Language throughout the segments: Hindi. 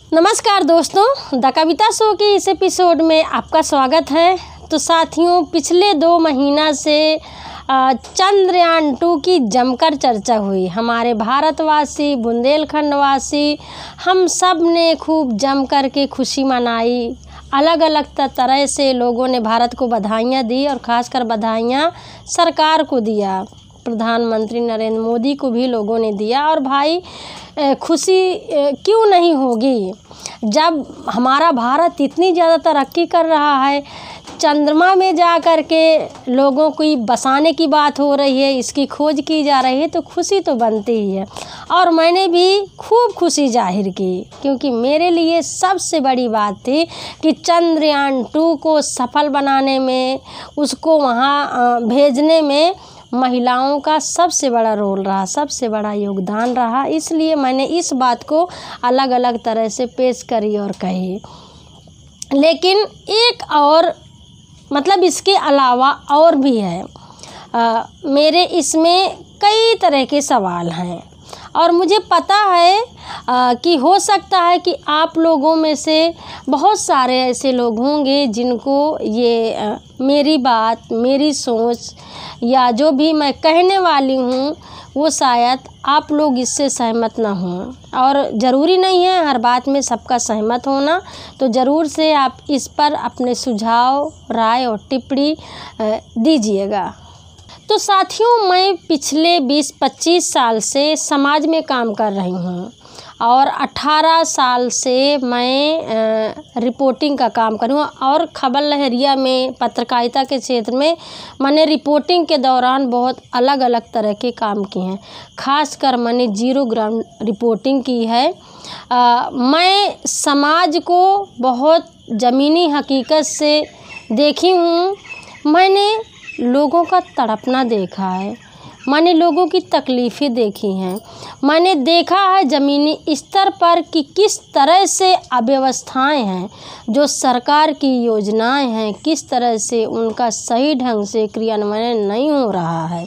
नमस्कार दोस्तों, द कविता शो के इस एपिसोड में आपका स्वागत है। तो साथियों, पिछले 2 महीना से चंद्रयान-2 की जमकर चर्चा हुई। हमारे भारतवासी, बुंदेलखंड वासी, हम सब ने खूब जम कर के खुशी मनाई। अलग अलग तरह से लोगों ने भारत को बधाइयाँ दी और ख़ासकर बधाइयाँ सरकार को दिया। प्रधानमंत्री नरेंद्र मोदी को भी लोगों ने दिया। और भाई, खुशी क्यों नहीं होगी जब हमारा भारत इतनी ज़्यादा तरक्की कर रहा है। चंद्रमा में जा कर के लोगों को बसाने की बात हो रही है, इसकी खोज की जा रही है, तो खुशी तो बनती ही है। और मैंने भी खूब खुशी जाहिर की, क्योंकि मेरे लिए सबसे बड़ी बात थी कि चंद्रयान-2 को सफल बनाने में, उसको वहाँ भेजने में महिलाओं का सबसे बड़ा रोल रहा, सबसे बड़ा योगदान रहा। इसलिए मैंने इस बात को अलग अलग तरह से पेश करी और कही। लेकिन एक और इसके अलावा और भी है। मेरे इसमें कई तरह के सवाल हैं और मुझे पता है कि हो सकता है कि आप लोगों में से बहुत सारे ऐसे लोग होंगे जिनको ये मेरी बात, मेरी सोच या जो भी मैं कहने वाली हूँ वो शायद आप लोग इससे सहमत ना हों। और ज़रूरी नहीं है हर बात में सबका सहमत होना, तो ज़रूर से आप इस पर अपने सुझाव, राय और टिप्पणी दीजिएगा। तो साथियों, मैं पिछले 20-25 साल से समाज में काम कर रही हूँ और 18 साल से मैं रिपोर्टिंग का काम कर रही हूँ। और खबर लहरिया में, पत्रकारिता के क्षेत्र में मैंने रिपोर्टिंग के दौरान बहुत अलग अलग तरह के काम किए हैं। खासकर मैंने जीरो ग्राउंड रिपोर्टिंग की है। मैं समाज को बहुत ज़मीनी हकीकत से देखी हूँ। मैंने लोगों का तड़पना देखा है, मैंने लोगों की तकलीफ़ें देखी हैं, मैंने देखा है ज़मीनी स्तर पर कि किस तरह से अव्यवस्थाएं हैं, जो सरकार की योजनाएं हैं किस तरह से उनका सही ढंग से क्रियान्वयन नहीं हो रहा है।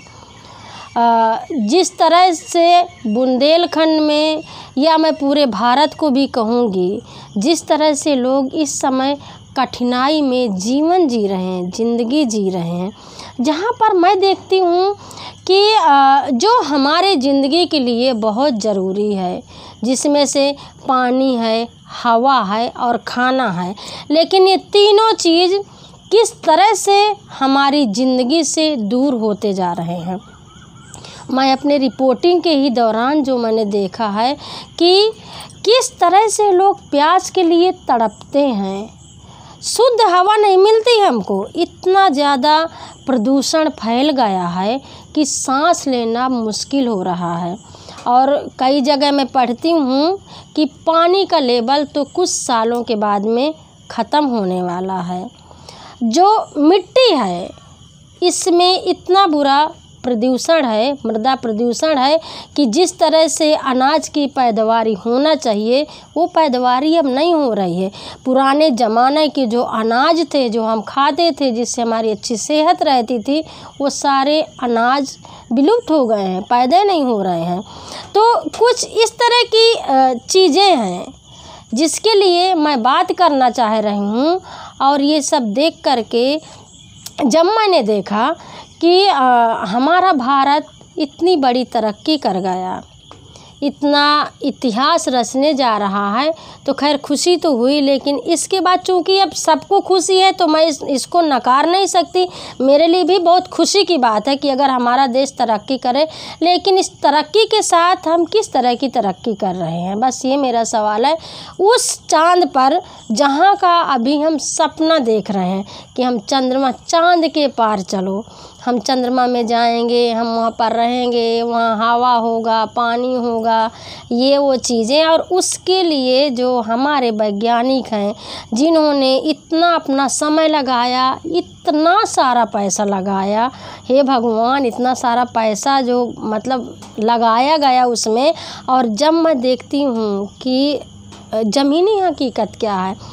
जिस तरह से बुंदेलखंड में, या मैं पूरे भारत को भी कहूँगी, जिस तरह से लोग इस समय कठिनाई में जीवन जी रहे हैं, ज़िंदगी जी रहे हैं, जहाँ पर मैं देखती हूँ कि जो हमारे ज़िंदगी के लिए बहुत ज़रूरी है, जिसमें से पानी है, हवा है और खाना है, लेकिन ये तीनों चीज़ किस तरह से हमारी ज़िंदगी से दूर होते जा रहे हैं। मैं अपने रिपोर्टिंग के ही दौरान जो मैंने देखा है कि किस तरह से लोग प्यास के लिए तड़पते हैं। शुद्ध हवा नहीं मिलती हमको, इतना ज़्यादा प्रदूषण फैल गया है कि सांस लेना मुश्किल हो रहा है। और कई जगह मैं पढ़ती हूँ कि पानी का लेवल तो कुछ सालों के बाद में ख़त्म होने वाला है। जो मिट्टी है, इसमें इतना बुरा प्रदूषण है, मृदा प्रदूषण है कि जिस तरह से अनाज की पैदावारी होना चाहिए वो पैदावारी अब नहीं हो रही है। पुराने ज़माने के जो अनाज थे, जो हम खाते थे, जिससे हमारी अच्छी सेहत रहती थी, वो सारे अनाज विलुप्त हो गए हैं, पैदा नहीं हो रहे हैं। तो कुछ इस तरह की चीज़ें हैं जिसके लिए मैं बात करना चाह रही हूँ। और ये सब देख करके जब मैंने देखा कि हमारा भारत इतनी बड़ी तरक्की कर गया, इतना इतिहास रचने जा रहा है, तो खैर खुशी तो हुई। लेकिन इसके बाद चूँकि अब सबको खुशी है तो मैं इसको नकार नहीं सकती। मेरे लिए भी बहुत खुशी की बात है कि अगर हमारा देश तरक्की करे, लेकिन इस तरक्की के साथ हम किस तरह की तरक्की कर रहे हैं, बस ये मेरा सवाल है। उस चाँद पर जहाँ का अभी हम सपना देख रहे हैं कि हम चंद्रमा, चाँद के पार चलो, हम चंद्रमा में जाएंगे, हम वहाँ पर रहेंगे, वहाँ हवा होगा, पानी होगा, ये वो चीज़ें। और उसके लिए जो हमारे वैज्ञानिक हैं, जिन्होंने इतना अपना समय लगाया, इतना सारा पैसा लगाया, हे भगवान, इतना सारा पैसा जो लगाया गया उसमें। और जब मैं देखती हूँ कि ज़मीनी हकीकत क्या है,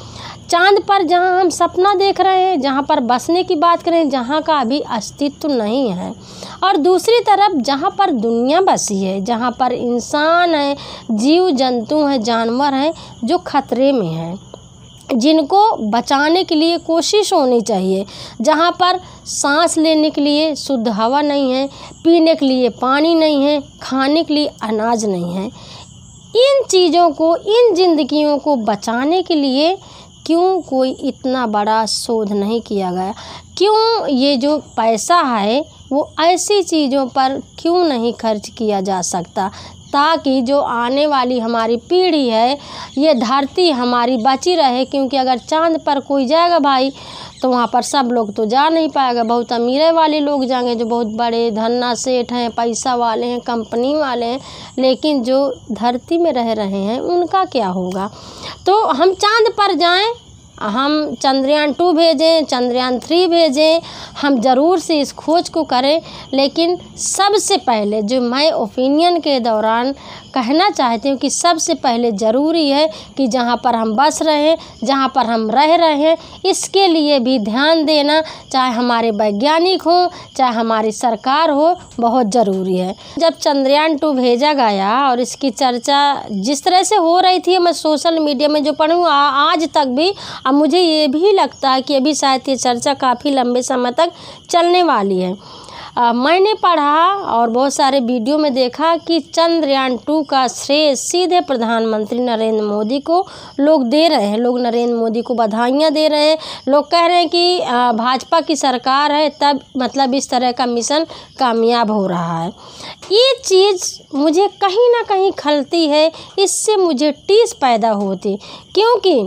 चांद पर जहाँ हम सपना देख रहे हैं, जहाँ पर बसने की बात करें, जहाँ का अभी अस्तित्व नहीं है, और दूसरी तरफ जहाँ पर दुनिया बसी है, जहाँ पर इंसान है, जीव जंतु हैं, जानवर हैं जो खतरे में हैं, जिनको बचाने के लिए कोशिश होनी चाहिए, जहाँ पर सांस लेने के लिए शुद्ध हवा नहीं है, पीने के लिए पानी नहीं है, खाने के लिए अनाज नहीं है। इन चीज़ों को, इन जिंदगियों को बचाने के लिए क्यों कोई इतना बड़ा शोध नहीं किया गया? क्यों ये जो पैसा है वो ऐसी चीज़ों पर क्यों नहीं खर्च किया जा सकता, ताकि जो आने वाली हमारी पीढ़ी है, ये धरती हमारी बची रहे। क्योंकि अगर चांद पर कोई जाएगा भाई तो वहाँ पर सब लोग तो जा नहीं पाएगा, बहुत अमीर वाले लोग जाएंगे, जो बहुत बड़े धन्ना सेठ हैं, पैसा वाले हैं, कंपनी वाले हैं, लेकिन जो धरती में रह रहे हैं उनका क्या होगा? तो हम चांद पर जाएं, हम चंद्रयान 2 भेजें, चंद्रयान 3 भेजें, हम ज़रूर से इस खोज को करें। लेकिन सबसे पहले जो मैं ओपिनियन के दौरान कहना चाहती हूँ कि सबसे पहले ज़रूरी है कि जहाँ पर हम बस रहे हैं, जहाँ पर हम रह रहे हैं, इसके लिए भी ध्यान देना, चाहे हमारे वैज्ञानिक हों, चाहे हमारी सरकार हो, बहुत ज़रूरी है। जब चंद्रयान 2 भेजा गया और इसकी चर्चा जिस तरह से हो रही थी, मैं सोशल मीडिया में जो पढ़ूँ आज तक भी, अब मुझे ये भी लगता है कि अभी शायद ये चर्चा काफ़ी लंबे समय तक चलने वाली है। मैंने पढ़ा और बहुत सारे वीडियो में देखा कि चंद्रयान 2 का श्रेय सीधे प्रधानमंत्री नरेंद्र मोदी को लोग दे रहे हैं। लोग नरेंद्र मोदी को बधाइयाँ दे रहे हैं। लोग कह रहे हैं कि भाजपा की सरकार है तब मतलब इस तरह का मिशन कामयाब हो रहा है। ये चीज़ मुझे कहीं ना कहीं खलती है, इससे मुझे टीस पैदा होती, क्योंकि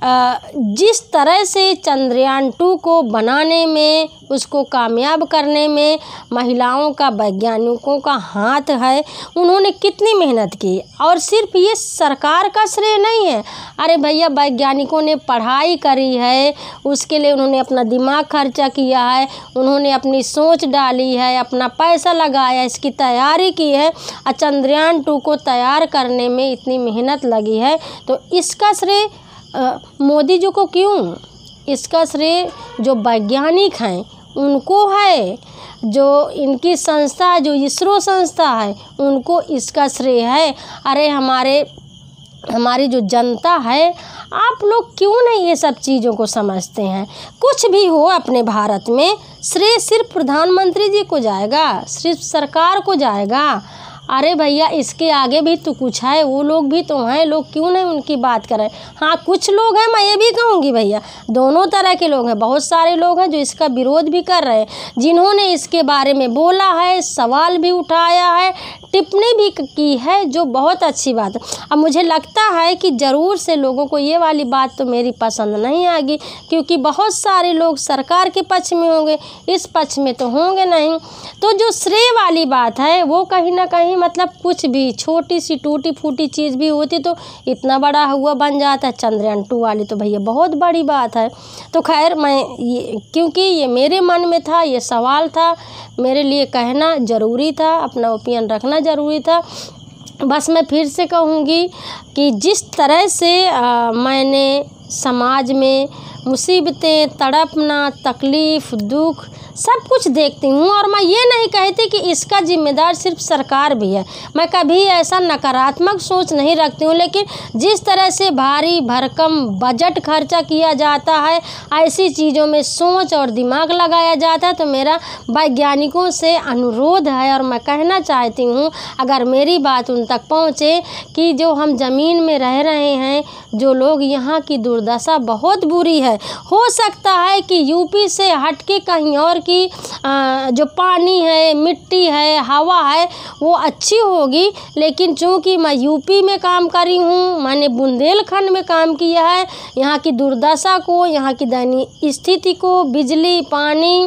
जिस तरह से चंद्रयान 2 को बनाने में, उसको कामयाब करने में महिलाओं का, वैज्ञानिकों का हाथ है, उन्होंने कितनी मेहनत की। और सिर्फ ये सरकार का श्रेय नहीं है, अरे भैया वैज्ञानिकों ने पढ़ाई करी है, उसके लिए उन्होंने अपना दिमाग खर्चा किया है, उन्होंने अपनी सोच डाली है, अपना पैसा लगाया, इसकी तैयारी की है, और चंद्रयान 2 को तैयार करने में इतनी मेहनत लगी है। तो इसका श्रेय मोदी जी को क्यों? इसका श्रेय जो वैज्ञानिक हैं उनको है, जो इनकी संस्था, जो इसरो संस्था है, उनको इसका श्रेय है। अरे हमारी जो जनता है, आप लोग क्यों नहीं ये सब चीज़ों को समझते हैं? कुछ भी हो अपने भारत में, श्रेय सिर्फ प्रधानमंत्री जी को जाएगा, सिर्फ सरकार को जाएगा। अरे भैया इसके आगे भी तो कुछ है, वो लोग भी तो हैं, लोग क्यों नहीं उनकी बात करें? हाँ कुछ लोग हैं, मैं ये भी कहूँगी भैया दोनों तरह के लोग हैं। बहुत सारे लोग हैं जो इसका विरोध भी कर रहे हैं, जिन्होंने इसके बारे में बोला है, सवाल भी उठाया है, टिप्पणी भी की है, जो बहुत अच्छी बात है। अब मुझे लगता है कि ज़रूर से लोगों को ये वाली बात तो मेरी पसंद नहीं आएगी, क्योंकि बहुत सारे लोग सरकार के पक्ष में होंगे, इस पक्ष में तो होंगे नहीं। तो जो श्रेय वाली बात है वो कहीं ना कहीं मतलब कुछ भी छोटी सी टूटी फूटी चीज़ भी होती तो इतना बड़ा हुआ बन जाता है। चंद्रयान 2 वाली तो भैया बहुत बड़ी बात है। तो खैर क्योंकि ये मेरे मन में था, ये सवाल था, मेरे लिए कहना ज़रूरी था, अपना ओपिनियन रखना ज़रूरी था। बस मैं फिर से कहूँगी कि जिस तरह से मैंने समाज में मुसीबतें, तड़पना, तकलीफ़, दुख सब कुछ देखती हूँ, और मैं ये नहीं कहती कि इसका जिम्मेदार सिर्फ सरकार भी है, मैं कभी ऐसा नकारात्मक सोच नहीं रखती हूँ। लेकिन जिस तरह से भारी भरकम बजट खर्चा किया जाता है, ऐसी चीज़ों में सोच और दिमाग लगाया जाता है, तो मेरा वैज्ञानिकों से अनुरोध है और मैं कहना चाहती हूँ, अगर मेरी बात उन तक पहुँचे कि जो हम ज़मीन में रह रहे हैं, जो लोग, यहाँ की दुर्दशा बहुत बुरी है। हो सकता है कि यूपी से हट के कहीं और की जो पानी है, मिट्टी है, हवा है, वो अच्छी होगी, लेकिन चूँकि मैं यूपी में काम करी हूँ, मैंने बुंदेलखंड में काम किया है, यहाँ की दुर्दशा को, यहाँ की दयनीय स्थिति को, बिजली, पानी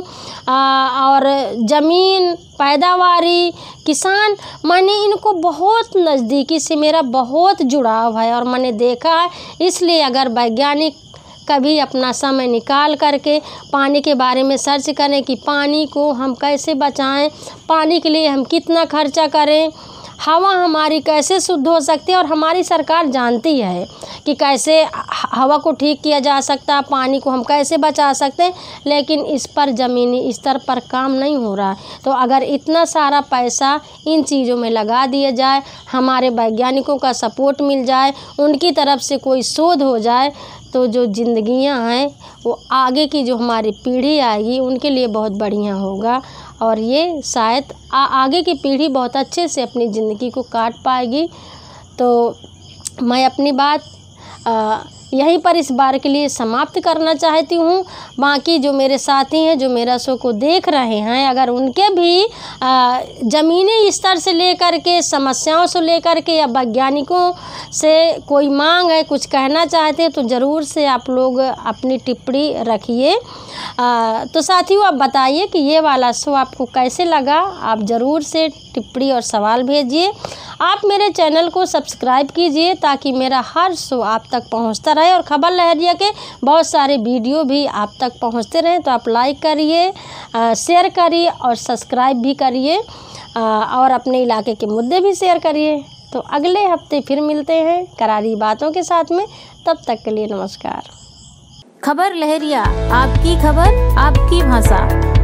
और ज़मीन, पैदावारी, किसान, मैंने इनको बहुत नज़दीकी से, मेरा बहुत जुड़ाव है और मैंने देखा है। इसलिए अगर वैज्ञानिक कभी अपना समय निकाल करके पानी के बारे में सर्च करें कि पानी को हम कैसे बचाएं, पानी के लिए हम कितना खर्चा करें, हवा हमारी कैसे शुद्ध हो सकती है, और हमारी सरकार जानती है कि कैसे हवा को ठीक किया जा सकता है, पानी को हम कैसे बचा सकते हैं, लेकिन इस पर ज़मीनी स्तर पर काम नहीं हो रहा है। तो अगर इतना सारा पैसा इन चीज़ों में लगा दिया जाए, हमारे वैज्ञानिकों का सपोर्ट मिल जाए, उनकी तरफ से कोई शोध हो जाए, तो जो ज़िंदगियां हैं वो आगे की जो हमारी पीढ़ी आएगी उनके लिए बहुत बढ़िया होगा, और ये शायद आगे की पीढ़ी बहुत अच्छे से अपनी ज़िंदगी को काट पाएगी। तो मैं अपनी बात यहीं पर इस बार के लिए समाप्त करना चाहती हूँ। बाकी जो मेरे साथी हैं, जो मेरा शो को देख रहे हैं, अगर उनके भी ज़मीनी स्तर से लेकर के समस्याओं से लेकर के या वैज्ञानिकों से कोई मांग है, कुछ कहना चाहते हैं, तो ज़रूर से आप लोग अपनी टिप्पणी रखिए। तो साथियों, आप बताइए कि ये वाला शो आपको कैसे लगा। आप ज़रूर से टिप्पणी और सवाल भेजिए। आप मेरे चैनल को सब्सक्राइब कीजिए ताकि मेरा हर शो आप तक पहुंचता रहे, और खबर लहरिया के बहुत सारे वीडियो भी आप तक पहुंचते रहें। तो आप लाइक करिए, शेयर करिए और सब्सक्राइब भी करिए, और अपने इलाके के मुद्दे भी शेयर करिए। तो अगले हफ्ते फिर मिलते हैं करारी बातों के साथ में। तब तक के लिए नमस्कार। खबर लहरिया, आपकी खबर आपकी भाषा।